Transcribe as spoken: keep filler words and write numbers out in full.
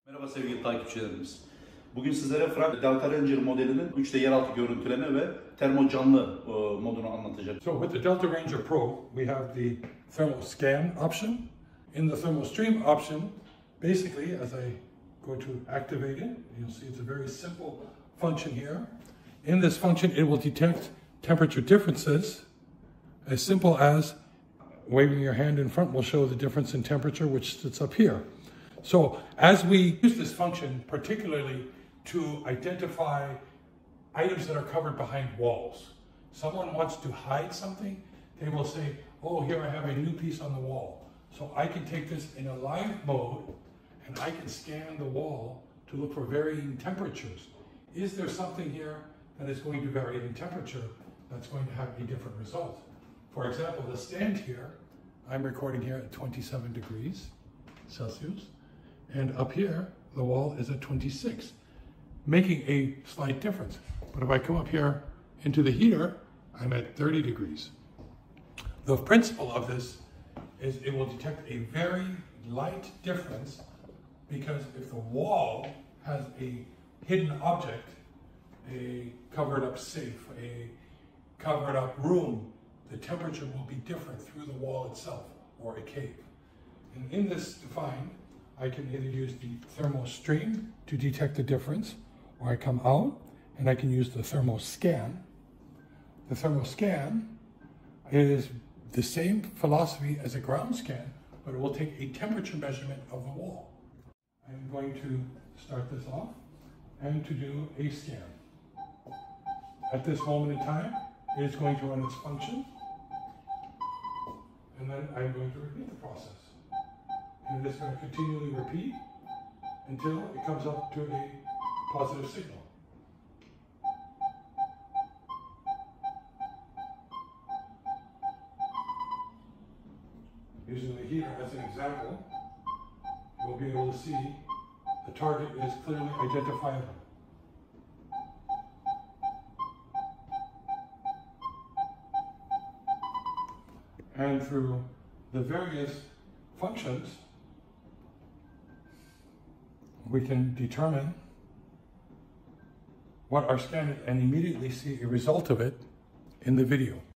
Merhaba sevgili takipçilerimiz. Bugün sizlere Frag Delta Ranger modelinin üç D yeraltı görüntüleme ve termo canlı modunu anlatacağım. So with the Delta Ranger Pro, we have the thermal scan option. In the thermal stream option, basically, as I go to activate it, you'll see it's a very simple function here. In this function, it will detect temperature differences, as simple as waving your hand in front will show the difference in temperature, which sits up here. So as we use this function, particularly to identify items that are covered behind walls, someone wants to hide something, they will say, oh, here I have a new piece on the wall. So I can take this in a live mode and I can scan the wall to look for varying temperatures. Is there something here that is going to vary in temperature that's going to have a different result? For example, the stand here, I'm recording here at twenty-seven degrees Celsius, and up here, the wall is at twenty-six, making a slight difference. But if I come up here into the heater, I'm at thirty degrees. The principle of this is it will detect a very light difference, because if the wall has a hidden object, a covered up safe, a covered up room, the temperature will be different through the wall itself, or a cave. And in this defined, I can either use the thermal stream to detect the difference, or I come out and I can use the thermal scan. The thermal scan is the same philosophy as a ground scan, but it will take a temperature measurement of the wall. I'm going to start this off and to do a scan. At this moment in time, it is going to run its function, and then I'm going to repeat the process. And it is going to continually repeat until it comes up to a positive signal. Using the heater as an example, you'll be able to see the target is clearly identifiable. And through the various functions, we can determine what our scan is and immediately see a result of it in the video.